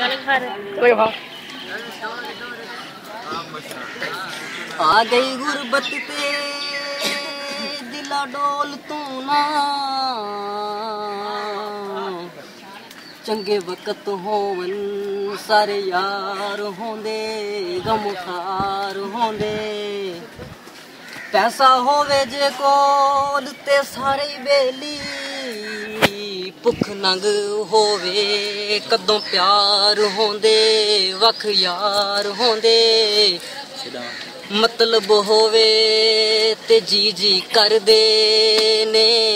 आ गई गुरबत ते दिला डोल तू ना चंगे वक्त होवन सारे यार होंदे गमखार होंदे पैसा होवे जे कोल ते सारे बेली भुख नंग होवे कदों प्यार होंदे वख यार होंदे मतलब होवे ते जी जी कर दे ने